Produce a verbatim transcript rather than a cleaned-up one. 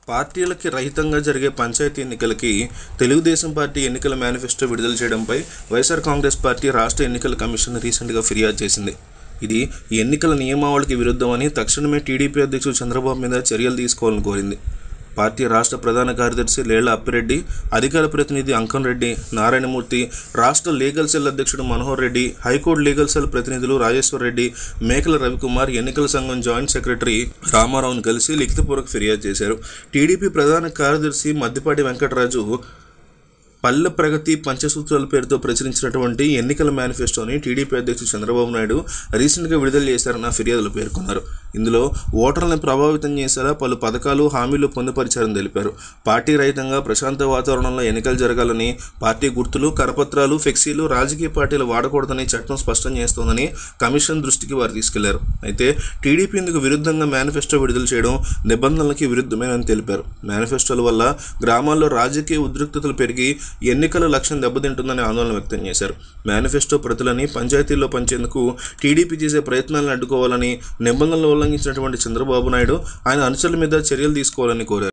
పార్టీలకి రహితంగా జరిగే పంచాయతీ ఎన్నికలకి తెలుగుదేశం పార్టీ ఎన్నికల మేనిఫెస్టో విడుదల చేయడంపై వైఎస్ఆర్ కాంగ్రెస్ పార్టీ రాష్ట్ర ఎన్నికల కమిషన్ రీసెంట్గా ఫిర్యాదు చేసింది. ఇది ఎన్నికల నియమావళికి విరుద్ధమని తక్షణమే టీడీపీ అధ్యక్షుడు చంద్రబాబు మీద చర్యలు తీసుకోవాలని కోరింది. పార్టీ రాష్ట్ర ప్రధాన కార్యదర్శి లేళ్ల అప్పిరెడ్డి, అధికార ప్రతినిధి అంకన్ రెడ్డి, నారాయణమూర్తి, రాష్ట్ర లీగల్ సెల్ అధ్యక్షుడు Manohar Reddy, high court legal cell ప్రతినిధులు రాజేశ్వర్ రెడ్డి, మేకల రవికుమార్, ఎన్నికల సంఘం జాయింట్ సెక్రటరీ రామారావును కలిసి లిఖితపూర్వక ఫిర్యాదు చేశారు. టీడీపీ ప్రధాన కార్యదర్శి మద్దిపాటి వెంకటరాజు పల్లె ప్రగతి పంచసూత్రాల పేరుతో ప్రచురించినటువంటి ఎన్నికల మేనిఫెస్టోని టీడీపీ అధ్యక్షుడు చంద్రబాబు నాయుడు రీసెంట్గా విడుదల చేశారన్న ఫిర్యాదులు పేర్కొన్నారు. ఇందులో ఓటర్లను ప్రభావితం చేసేలా పలు పథకాలు, హామీలు పొందుపరిచారని తెలిపారు. పార్టీ రహితంగా ప్రశాంత వాతావరణంలో ఎన్నికలు జరగాలని, పార్టీ గుర్తులు, కరపత్రాలు, ఫ్లెక్సీలు రాజకీయ పార్టీలు వాడకూడదని చట్టం స్పష్టం చేస్తోందని కమిషన్ దృష్టికి వారు తీసుకెళ్లారు. అయితే టీడీపీ ఇందుకు విరుద్ధంగా మేనిఫెస్టో విడుదల చేయడం నిబంధనలకి విరుద్ధమేనని తెలిపారు. మేనిఫెస్టోల వల్ల గ్రామాల్లో రాజకీయ ఉద్రిక్తతలు పెరిగి ఎన్నికల లక్ష్యం దెబ్బతింటుందని ఆందోళన వ్యక్తం చేశారు. మేనిఫెస్టో ప్రతులని పంచాయతీల్లో పంచేందుకు టీడీపీ చేసే ప్రయత్నాలను అడ్డుకోవాలని, నిబంధనలు ఉల్లంఘించినటువంటి చంద్రబాబు నాయుడు ఆయన అనుచరుల మీద చర్యలు తీసుకోవాలని కోరారు.